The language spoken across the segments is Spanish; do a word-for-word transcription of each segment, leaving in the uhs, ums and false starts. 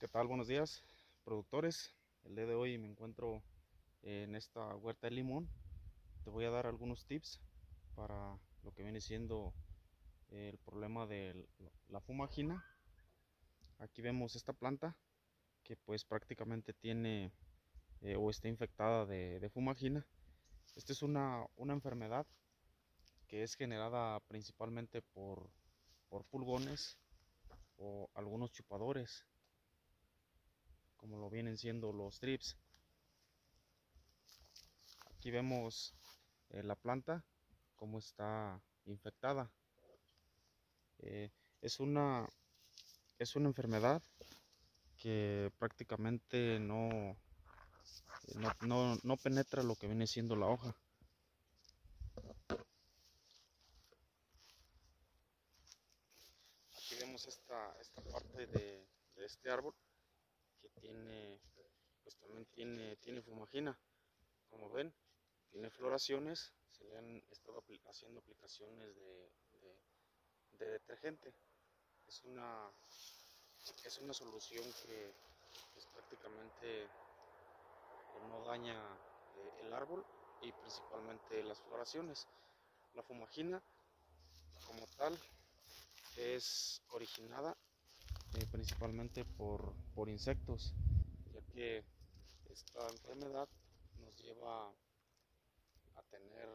¿Qué tal? Buenos días, productores. El día de hoy me encuentro en esta huerta de limón. Te voy a dar algunos tips para lo que viene siendo el problema de la fumagina. Aquí vemos esta planta que pues prácticamente tiene eh, o está infectada de, de fumagina. Esta es una, una enfermedad que es generada principalmente por, por pulgones o algunos chupadores, como lo vienen siendo los thrips. Aquí vemos eh, la planta como está infectada. Eh, es una es una enfermedad que prácticamente no, no, no, no penetra lo que viene siendo la hoja. Aquí vemos esta, esta parte de, de este árbol que tiene, pues también tiene, tiene fumagina. Como ven, tiene floraciones. Se le han estado apl haciendo aplicaciones de, de, de detergente. Es una, es una solución que pues, prácticamente no daña eh, el árbol y principalmente las floraciones. La fumagina como tal es originada eh, principalmente por, por insectos, ya que esta enfermedad nos lleva a tener,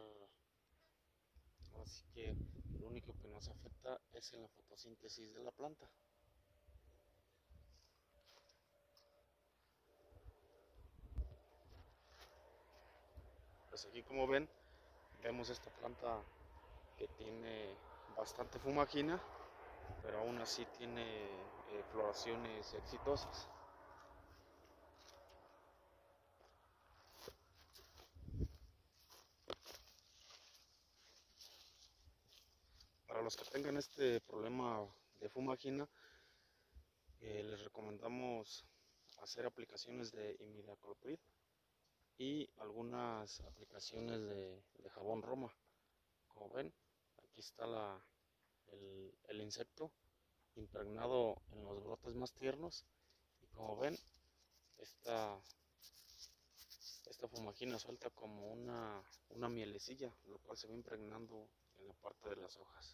así que lo único que nos afecta es en la fotosíntesis de la planta. Pues aquí, como ven, vemos esta planta que tiene bastante fumagina, pero aún así tiene eh, floraciones exitosas. Para los que tengan este problema de fumagina, eh, les recomendamos hacer aplicaciones de imidacloprid y algunas aplicaciones de, de jabón Roma. Como ven, aquí está la, el, el insecto impregnado en los brotes más tiernos, y como ven, esta, esta fumagina suelta como una, una mielecilla, lo cual se va impregnando en la parte de las hojas.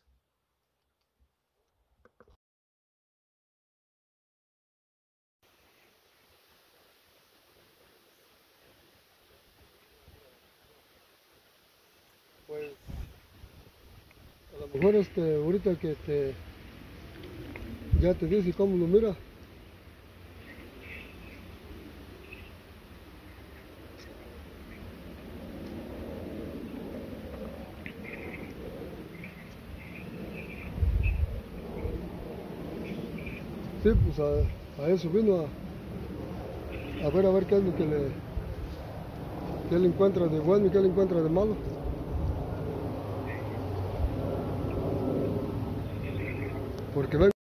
Pues a lo mejor este, ahorita que te, ya te dice cómo lo mira. Sí, pues a, a eso vino a, a ver a ver qué es lo que le, qué le encuentra de bueno y qué le encuentra de malo. Porque ven.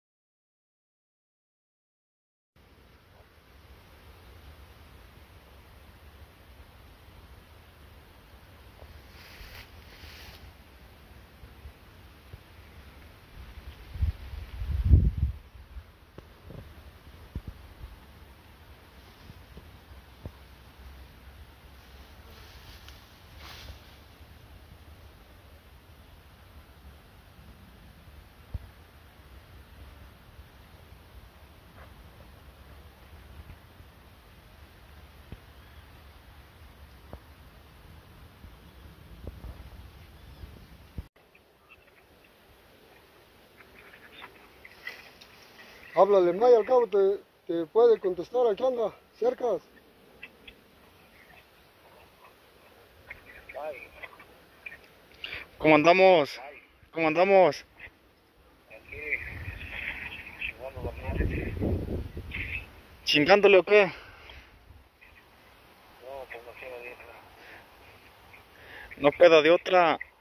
Háblale, Maya, al cabo te, te puede contestar, aquí anda, cerca. ¿Cómo andamos? ¿Cómo andamos? ¿Chingándole o qué? No queda de otra.